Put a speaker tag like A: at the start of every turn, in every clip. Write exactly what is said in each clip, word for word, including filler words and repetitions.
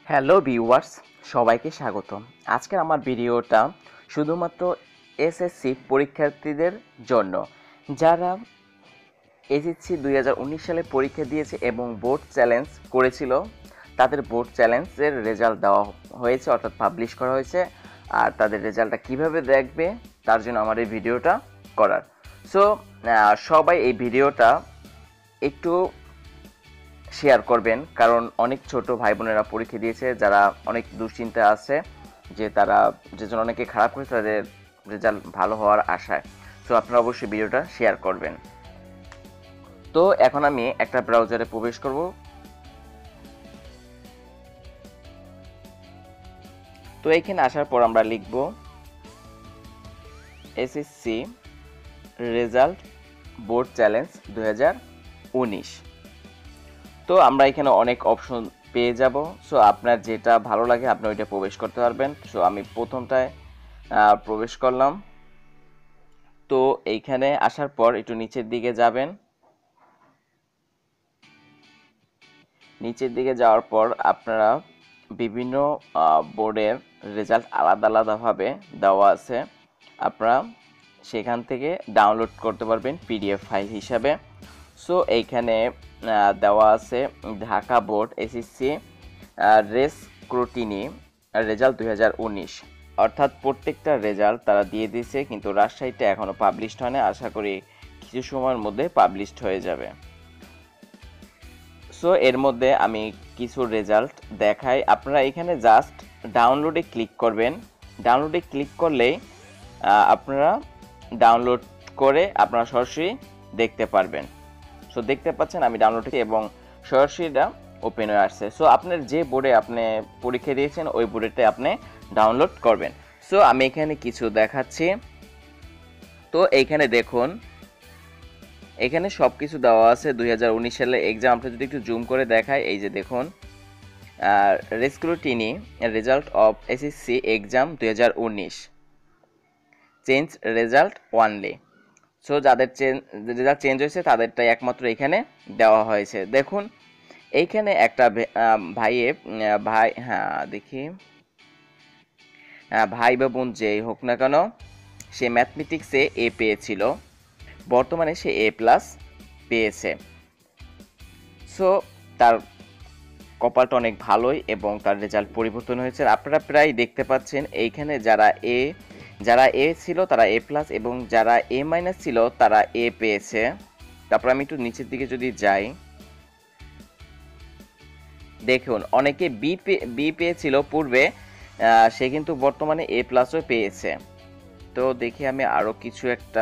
A: Hello viewers, সবাইকে স্বাগতম। আজকের আমার ভিডিওটা শুধুমাত্র এসএসসি পরীক্ষার্থীদের জন্য, যারা এসএসসি দুই হাজার উনিশ সালে পরীক্ষা দিয়েছে এবং বোর্ড চ্যালেঞ্জ করেছিল। তাদের বোর্ড চ্যালেঞ্জের রেজাল্ট দেওয়া হয়েছে, অর্থাৎ পাবলিশ করা হয়েছে। আর তাদের রেজাল্টটা কিভাবে দেখবে তার জন্য আমার এই ভিডিওটা করার। সো সবাই এই ভিডিওটা একটু শেয়ার করবেন, কারণ অনেক ছোট ভাই বোনেরা পরীক্ষা দিয়েছে, যারা অনেক দুশ্চিন্তা আছে যে তারা যে জন্য অনেকে খারাপ করেছে, তাদের রেজাল্ট ভালো হওয়ার আশায়। সো আপনারা অবশ্যই ভিডিওটা শেয়ার করবেন। তো এখন আমি একটা ব্রাউজারে প্রবেশ করব। তো এইখানে আসার পর আমরা লিখব এসএসসি রেজাল্ট বোর্ড চ্যালেঞ্জ দুই হাজার উনিশ। তো আমরা এখানে অনেক অপশন পেয়ে যাব। সো আপনার যেটা ভালো লাগে আপনি ওইটা প্রবেশ করতে পারবেন। সো আমি প্রথমটায় প্রবেশ করলাম। তো এইখানে আসার পর একটু নিচের দিকে যাবেন। নিচের দিকে যাওয়ার পর আপনারা বিভিন্ন বোর্ডের রেজাল্ট আলাদা আলাদাভাবে দেওয়া আছে, আপনারা সেখান থেকে ডাউনলোড করতে পারবেন পিডিএফ ফাইল হিসাবে। সো এইখানে দেওয়া আছে Dhaka board SSC rescrutiny result দুই হাজার উনিশ, অর্থাৎ প্রত্যেকটা রেজাল্ট তারা দিয়ে দিয়েছে, কিন্তু রাজশাহীতে এখনও পাবলিশড হয় না। আশা করি কিছু সময়ের মধ্যে পাবলিশড হয়ে যাবে। সো এর মধ্যে আমি কিছু রেজাল্ট দেখাই। আপনারা এখানে জাস্ট ডাউনলোডে ক্লিক করবেন। ডাউনলোডে ক্লিক করলেই আপনারা ডাউনলোড করে আপনারা সরাসরি দেখতে পারবেন। সো দেখতে পাচ্ছেন আমি ডাউনলোড করি এবং সরাসরিটা ওপেন হয়ে আসছে। সো আপনার যে বোর্ডে আপনি পরীক্ষা দিয়েছেন ওই বোর্ডেতে আপনি ডাউনলোড করবেন। সো আমি এখানে কিছু দেখাচ্ছি। তো এইখানে দেখুন, এখানে সব কিছু দেওয়া আছে দুই হাজার উনিশ সালে এক্সাম। আপনি যদি একটু জুম করে দেখায়, এই যে দেখুন rescrutiny result of SSC exam দুই হাজার উনিশ চেঞ্জ রেজাল্ট ওয়ানলি। সো যাদের চেঞ্জ রেজাল্ট চেঞ্জ হয়েছে তাদেরটাই একমাত্র এখানে দেওয়া হয়েছে। দেখুন এইখানে একটা ভাইয়ে ভাই হ্যাঁ দেখি ভাই বা বোন যেই হোক না কেন, সে ম্যাথমেটিক্সে এ পেয়েছিল, বর্তমানে সে এ প্লাস পেয়েছে। সো তার কপালটা অনেক ভালোই এবং তার রেজাল্ট পরিবর্তন হয়েছে। আপনারা প্রায় দেখতে পাচ্ছেন এইখানে যারা এ যারা এ ছিল তারা এ প্লাস এবং যারা এ মাইনাস ছিল তারা এ পেয়েছে। তারপর আমি একটু নিচের দিকে যদি যাই, দেখুন অনেকে বি বি পেয়েছিল পূর্বে, সে কিন্তু বর্তমানে এ প্লাসও পেয়েছে। তো দেখি আমি আরও কিছু একটা,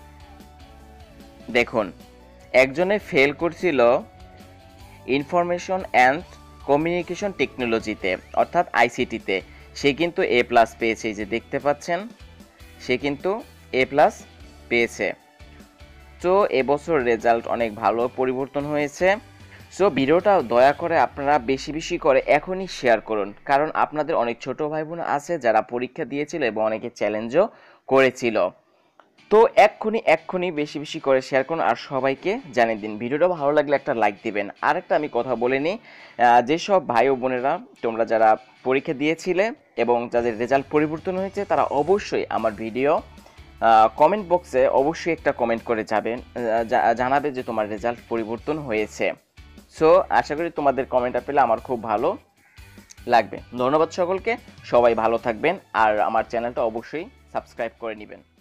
A: দেখুন একজনে ফেল করছিল ইনফরমেশন অ্যান্ড কমিউনিকেশন টেকনোলজিতে, অর্থাৎ আইসিটিতে, সে কিন্তু এ প্লাস পেয়েছে। এই যে দেখতে পাচ্ছেন সে কিন্তু এ প্লাস পেয়েছে। তো এবছর রেজাল্ট অনেক ভালো পরিবর্তন হয়েছে। সো ভিডিওটা দয়া করে আপনারা বেশি বেশি করে এখনই শেয়ার করুন, কারণ আপনাদের অনেক ছোট ভাই বোন আছে যারা পরীক্ষা দিয়েছিল এবং অনেকে চ্যালেঞ্জও করেছিল। তো এক্ষুনি এক্ষুনি বেশি বেশি করে শেয়ার করুন আর সবাইকে জানিয়ে দিন। ভিডিওটা ভালো লাগলে একটা লাইক দিবেন। আর একটা আমি কথা বলে নিই, যেসব ভাই ও বোনেরা তোমরা যারা পরীক্ষা দিয়েছিলে এবং যাদের রেজাল্ট পরিবর্তন হয়েছে তারা অবশ্যই আমার ভিডিও কমেন্ট বক্সে অবশ্যই একটা কমেন্ট করে যাবেন, জানাবে যে তোমার রেজাল্ট পরিবর্তন হয়েছে। সো আশা করি তোমাদের কমেন্টটা পেলে আমার খুব ভালো লাগবে। ধন্যবাদ সকলকে, সবাই ভালো থাকবেন আর আমার চ্যানেলটা অবশ্যই সাবস্ক্রাইব করে নেবেন।